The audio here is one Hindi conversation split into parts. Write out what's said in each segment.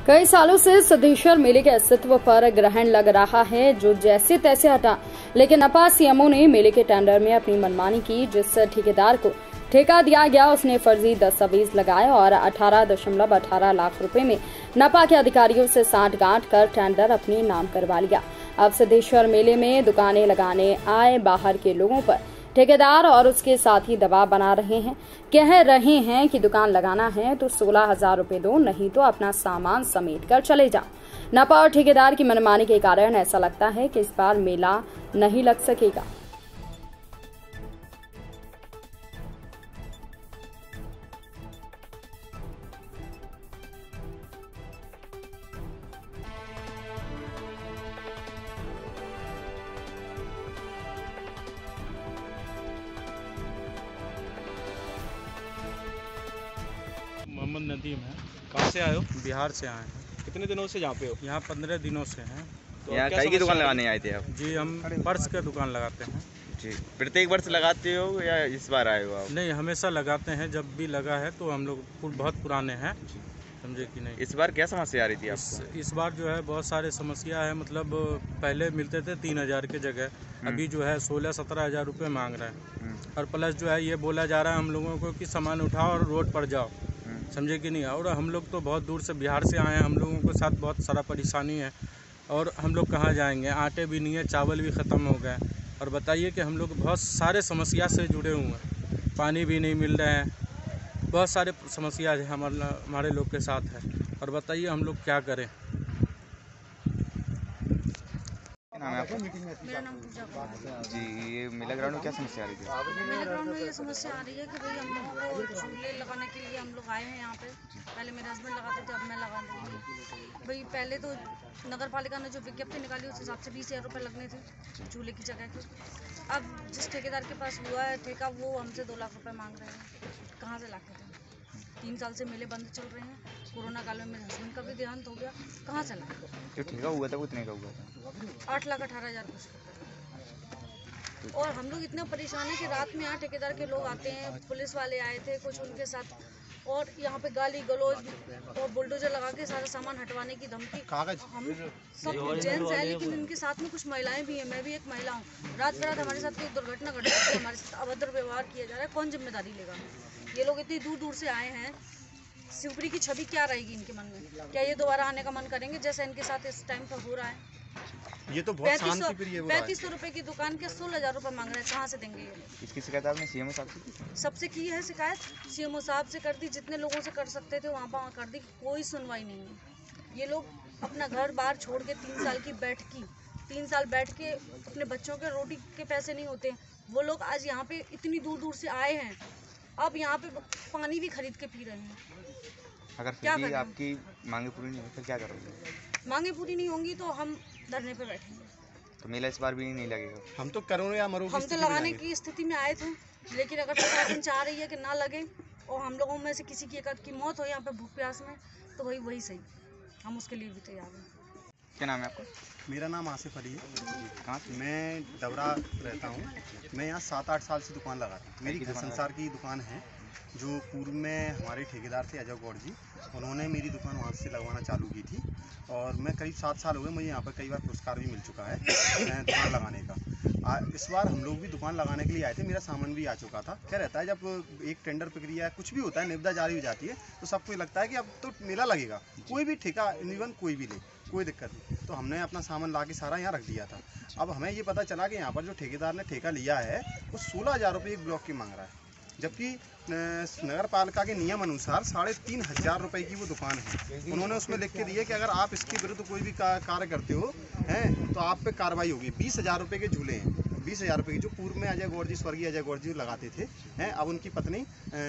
कई सालों से सिद्धेश्वर मेले के अस्तित्व पर ग्रहण लग रहा है, जो जैसे तैसे हटा। लेकिन नपा सीएमओ ने मेले के टेंडर में अपनी मनमानी की। जिस ठेकेदार को ठेका दिया गया उसने फर्जी दस्तावेज लगाए और 18.18 लाख रुपए में नपा के अधिकारियों से सांठ-गांठ कर टेंडर अपने नाम करवा लिया। अब सिद्धेश्वर मेले में दुकानें लगाने आए बाहर के लोगों पर ठेकेदार और उसके साथी दबाव बना रहे हैं। कह रहे हैं कि दुकान लगाना है तो 16,000 रुपए दो, नहीं तो अपना सामान समेट कर चले जाओ। नपा और ठेकेदार की मनमानी के कारण ऐसा लगता है कि इस बार मेला नहीं लग सकेगा। मोहम्मद नदीम है। कहाँ से आए हो? बिहार से आए हैं। कितने दिनों से यहाँ पे हो? यहाँ 15 दिनों से हैं। तो यहाँ कई की दुकान लगाने आए थे आप? जी, हम पर्स का दुकान लगाते हैं। जी, प्रत्येक वर्ष लगाते हो या इस बार आए हो आप? नहीं, हमेशा लगाते हैं। जब भी लगा है तो हम लोग बहुत पुराने हैं, समझे कि नहीं। इस बार क्या समस्या आ रही थी आपको? इस बार जो है बहुत सारे समस्या है। मतलब पहले मिलते थे 3,000 के जगह, अभी जो है 16-17 हज़ार रुपये मांग रहे हैं। और प्लस जो है ये बोला जा रहा है हम लोगों को कि सामान उठाओ और रोड पर जाओ, समझे कि नहीं। और हम लोग तो बहुत दूर से बिहार से आए हैं, हम लोगों के साथ बहुत सारा परेशानी है। और हम लोग कहाँ जाएंगे? आटे भी नहीं है, चावल भी ख़त्म हो गए। और बताइए कि हम लोग बहुत सारे समस्या से जुड़े हुए हैं, पानी भी नहीं मिल रहे हैं, बहुत सारे समस्या है हमारे लोग के साथ है। और बताइए हम लोग क्या करें। मेरा नाम पूजा कुमार। जी, ये मेला ग्राउंड में क्या समस्या आ रही थी? मेरे ग्राउंड में ये समस्या आ रही है कि भाई हम लोग को झूले लगाने के लिए हम लोग आए हैं यहाँ पे। पहले मेरे हस्बैंड लगाते थे, अब मैं लगा दूँगी। भाई पहले तो नगर पालिका ने जो विज्ञप्ति निकाली उस हिसाब से 20,000 रुपये लगने थे झूले की जगह के। अब जिस ठेकेदार के पास हुआ है ठेका वो हमसे 2 लाख रुपये मांग रहे हैं। कहाँ से लाके दें? 3 साल से मेले बंद चल रहे हैं। कोरोना काल में मेरे हस्बैंड का भी देहांत हो गया, कहाँ से लाए? जो ठेका हुआ था वो कितने का हुआ था? 8,18,000 कुछ। और हम लोग इतना परेशान है कि रात में यहाँ ठेकेदार के लोग आते हैं, पुलिस वाले आए थे कुछ उनके साथ, और यहाँ पे गाली गलौज और बुलडोजर लगा के सारा सामान हटवाने की धमकी। हम सब जेंट्स हैं लेकिन इनके साथ में कुछ महिलाएं भी हैं, मैं भी एक महिला हूँ। रात बेरात हमारे साथ कोई दुर्घटना घट जाती है, हमारे साथ अभद्र व्यवहार किया जा रहा है, कौन जिम्मेदारी लेगा? ये लोग इतनी दूर दूर से आए हैं, शिवपुरी की छवि क्या रहेगी इनके मन में? क्या ये दोबारा आने का मन करेंगे जैसा इनके साथ इस टाइम पर हो रहा है? ये तो बहुत शांति प्रिय हो रहा है। 3500 रुपए की दुकान के 16,000 रुपए मांग रहे हैं, कहाँ से देंगे ये लोग? इसकी शिकायत आपने सीएमओ साहब से की? सबसे की है शिकायत, सीएमओ साहब से कर दी, जितने लोगों से कर सकते थे वहाँ कर दी, कोई सुनवाई नहीं है। ये लोग अपना घर बार छोड़ के 3 साल की 3 साल बैठ के अपने बच्चों के रोटी के पैसे नहीं होते, वो लोग आज यहाँ पे इतनी दूर दूर से आए हैं, अब यहाँ पे पानी भी खरीद के पी रहे हैं। अगर फिर भी आपकी मांगे पूरी नहीं होगी फिर क्या करोगे? मांगे पूरी नहीं होंगी तो हम धरने पे बैठेंगे। तो मेला इस बार भी नहीं लगेगा? हम तो करो या मरो, हम तो लगाने की स्थिति में आए थे, लेकिन अगर प्रशासन चाह रही है कि ना लगे और हम लोगों में से किसी की एक की मौत हो यहाँ पे भूख प्यास में, तो वही सही, हम उसके लिए भी तैयार हैं। क्या नाम है आपका? मेरा नाम आसिफ अली है। कहाँ? मैं डबरा रहता हूँ। मैं यहाँ 7-8 साल से दुकान लगाता हूँ। मेरी घर संसार की दुकान है, जो पूर्व में हमारे ठेकेदार थे अजय गौड़ जी, उन्होंने मेरी दुकान वहाँ से लगवाना चालू की थी। और मैं करीब 7 साल हो गए, मुझे यहाँ पर कई बार पुरस्कार भी मिल चुका है दुकान लगाने का। इस बार हम लोग भी दुकान लगाने के लिए आए थे, मेरा सामान भी आ चुका था। क्या रहता है जब एक टेंडर प्रक्रिया कुछ भी होता है, निविदा जारी हो जाती है, तो सबको लगता है कि अब तो मेला लगेगा, कोई भी ठेका इवन कोई भी ले, कोई दिक्कत नहीं। तो हमने अपना सामान ला के सारा यहाँ रख दिया था। अब हमें ये पता चला कि यहाँ पर जो ठेकेदार ने ठेका लिया है वो 16,000 रुपये एक ब्लॉक की मांग रहा है, जबकि नगर पालिका के नियम अनुसार 3,500 रुपये की वो दुकान है। उन्होंने उसमें लिख के दिया कि अगर आप इसके विरुद्ध कोई भी कार्य करते हो हैं तो आप पे कार्रवाई होगी। 20,000 रुपये के झूले हैं, 20,000 रुपये की, जो पूर्व में अजय गौड़ जी, स्वर्गीय अजय गौड़ जी लगाते थे हैं। अब उनकी पत्नी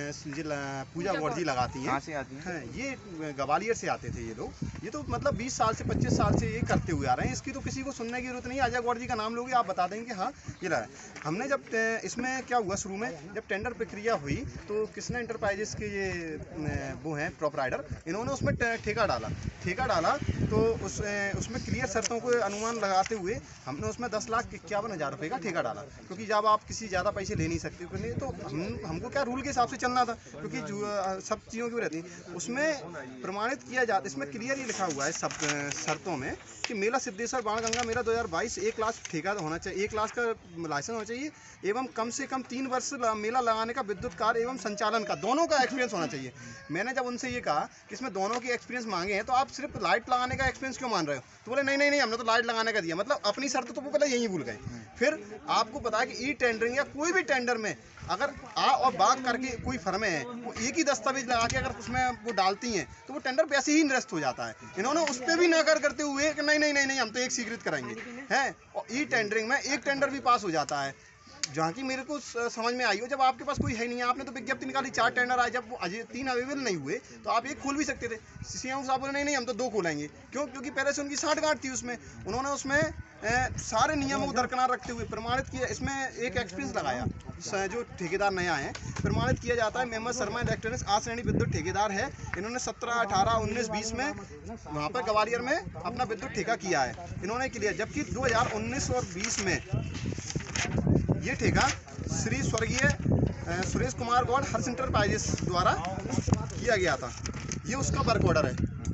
पूजा गौड़ जी लगाती हैं। कहाँ से आती हैं? ये ग्वालियर से आते थे ये लोग। ये तो मतलब 20 साल से 25 साल से ये करते हुए आ रहे हैं, इसकी तो किसी को सुनने की जरूरत नहीं है। अजय गौड़ जी का नाम लोगे आप बता देंगे हाँ ये लगा। हमने जब इसमें क्या हुआ, शुरू में जब टेंडर प्रक्रिया हुई तो कृष्णा एंटरप्राइजेस के ये वो हैं प्रोपराइटर, इन्होंने उसमें ठेका डाला तो उसमें क्लियर शर्तों को अनुमान लगाते हुए हमने उसमें 10,51,000 रुपये का ठेका डाला, क्योंकि जब आप किसी ज़्यादा पैसे ले नहीं सकते क्योंकि तो हमको क्या रूल के हिसाब से चलना था, क्योंकि सब चीज़ों की रहती है उसमें प्रमाणित किया जाता। इसमें क्लियर ही लिखा हुआ है सब शर्तों में कि मेला सिद्धेश्वर बाणगंगा मेला 2022 1 लाख ठेका होना चाहिए, 1 लाख का लाइसेंस होना चाहिए एवं कम से कम 3 वर्ष मेला लगाने का विद्युत कार्य एवं संचालन का दोनों का एक्सपीरियंस होना चाहिए। मैंने जब उनसे ये कहा कि इसमें दोनों के एक्सपीरियंस मांगे हैं तो आप सिर्फ लाइट लगाने का एक्सपीरियंस क्यों मान रहे हो, तो बोले नहीं नहीं नहीं हमने तो लाइट लगाने का दिया, मतलब अपनी शर्त तो वो पहले यही भूल गए। फिर आपको पता है कि ई टेंडरिंग या कोई भी टेंडर में अगर आ और बात करके कोई फर्में हैं वो एक ही दस्तावेज लगा के अगर उसमें वो डालती हैं तो वो टेंडर वैसे ही निरस्त हो जाता है। इन्होंने उस पर भी नकार करते हुए कि नहीं नहीं नहीं नहीं हम तो एक स्वीकृत कराएंगे हैं, और ई टेंडरिंग में एक टेंडर भी पास हो जाता है। जहाँ की मेरे को समझ में आई हो, जब आपके पास कोई है नहीं है, आपने तो विज्ञप्ति निकाली 4 टेंडर आए, जब वो अजय 3 अवेलेबल नहीं हुए तो आप एक खोल भी सकते थे। सीएम साहब बोले नहीं नहीं हम तो 2 खोलेंगे, क्यों? क्योंकि पहले से उनकी 60 गांठ थी उसमें, उन्होंने उसमें सारे नियमों को दरकिनार रखते हुए प्रमाणित किया। इसमें एक एक्सपीरियंस लगाया जो ठेकेदार नया है, प्रमाणित किया जाता है मेंबर शर्मा इलेक्ट्रॉनिक्स आ श्रेणी विद्युत ठेकेदार है। इन्होंने 17, 18, 19, 20 में वहाँ पर ग्वालियर में अपना विद्युत ठेका किया है इन्होंने किया, जबकि 2019 और 20 में ये ठेका श्री स्वर्गीय सुरेश कुमार गौड़ हर्ष इंटरप्राइजेस द्वारा किया गया था। ये उसका वर्क ऑर्डर है,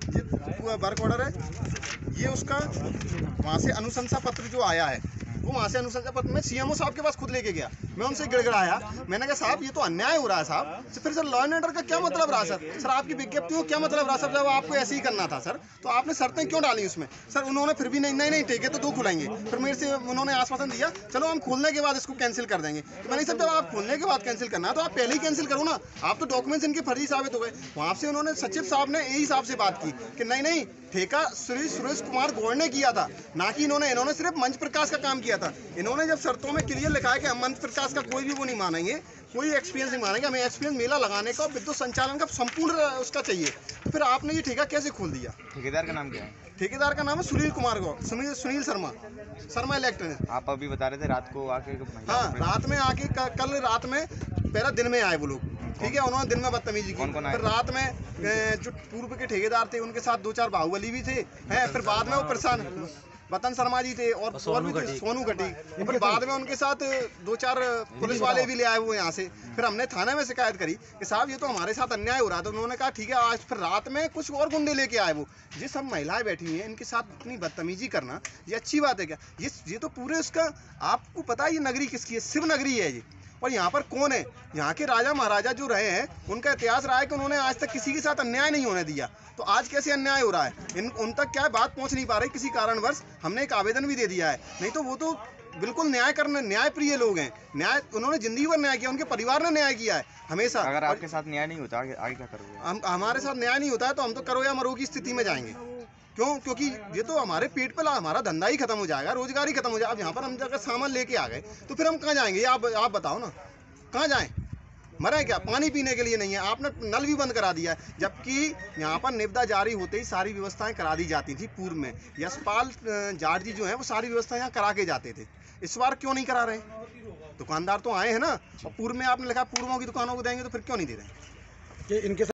ये वर्क ऑर्डर है, ये उसका वहाँ से अनुशंसा पत्र जो आया है वो वहाँ से अनुशंसा पत्र में सीएमओ साहब के पास खुद लेके गया। मैं उनसे गिड़गिड़ाया, मैंने कहा साहब ये तो अन्याय हो रहा है साहब, तो फिर सर लॉ एंड ऑर्डर का क्या मतलब रहा सर आपकी विज्ञप्ति को क्या मतलब रहा सर, जब आपको ऐसे ही करना था सर तो आपने शर्तें क्यों डाली उसमें? सर उन्होंने फिर भी नहीं नहीं नहीं ठेके तो 2 खुलाएंगे, फिर मेरे से उन्होंने आश्वासन दिया चलो हम खोलने के बाद इसको कैंसिल कर देंगे। तो मैंने सर जब आप खोलने के बाद कैंसिल करना है तो आप पहले ही कैंसिल करो ना, आप तो डॉक्यूमेंट्स इनके फर्जी साबित हो गए। वहाँ से उन्होंने सचिव साहब ने यही साहब से बात की कि नहीं नहीं ठेका श्री सुरेश कुमार गौड़ ने किया था, ना कि इन्होंने सिर्फ मंच प्रकाश का काम किया था। इन्होंने जब शर्तों में क्लियर लिखा है कि हम मंच प्रकाश का कोई भी वो नहीं मानेंगे, कोई एक्सपीरियंस नहीं मानेंगे, हमें एक्सपीरियंस मेला लगाने का विद्युत संचालन का संपूर्ण उसका चाहिए, तो फिर आपने ये ठेका कैसे खोल दिया? ठेकेदार का नाम क्या है? ठेकेदार का नाम है सुनील कुमार गौड़, सुनील शर्मा इलेक्ट्रॉनिक्स। आप अभी बता रहे थे रात को आके, हाँ रात में आके कल रात में पहला दिन में आए वो लोग, ठीक है, उन्होंने दिन में बदतमीजी की, फिर रात में जो पूर्व के ठेकेदार थे उनके साथ 2-4 बाहुबली भी थे हैं, फिर बाद में वो परेशान वतन शर्मा जी थे और सोनू घटी, फिर बाद में उनके साथ 2-4 पुलिस वाले भी ले आए हुए यहाँ से। फिर हमने थाने में शिकायत करी कि साहब ये तो हमारे साथ अन्याय हो रहा है, तो उन्होंने कहा ठीक है आज। फिर रात में कुछ और गुंडे लेके आए वो, ये सब महिलाएं बैठी हुई हैं, इनके साथ इतनी बदतमीजी करना ये अच्छी बात है क्या? ये तो पूरे उसका आपको पता है ये नगरी किसकी है, शिव नगरी है ये। और यहाँ पर कौन है? यहाँ के राजा महाराजा जो रहे हैं उनका इतिहास रहा है कि उन्होंने आज तक किसी के साथ अन्याय नहीं होने दिया, तो आज कैसे अन्याय हो रहा है? उन तक क्या बात पहुँच नहीं पा रही किसी कारणवश। हमने एक आवेदन भी दे दिया है, नहीं तो वो तो बिल्कुल न्याय करने न्याय प्रिय लोग हैं, न्याय उन्होंने जिंदगी भर न्याय किया, उनके परिवार ने न्याय किया है हमेशा। अगर आपके साथ न्याय नहीं होता आगे क्या करोगे? हमारे साथ न्याय नहीं होता है तो हम तो करो या मरो की स्थिति में जाएंगे। क्यों? क्योंकि ये तो हमारे पेट पे हमारा धंधा ही खत्म हो जाएगा, रोजगार ही खत्म हो जाएगा। अब यहाँ पर हम अगर सामान लेके आ गए तो फिर हम कहाँ जाएंगे? आप बताओ ना, कहाँ जाएं? मरे क्या? पानी पीने के लिए नहीं है, आपने नल भी बंद करा दिया है, जबकि यहाँ पर निविदा जारी होते ही सारी व्यवस्थाएं करा दी जाती थी। पूर्व में यशपाल जाट जी जो है वो सारी व्यवस्थाएं यहाँ करा के जाते थे, इस बार क्यों नहीं करा रहे? दुकानदार तो आए हैं ना, और पूर्व में आपने लिखा पूर्वों की दुकानों को देंगे, तो फिर क्यों नहीं दे रहे?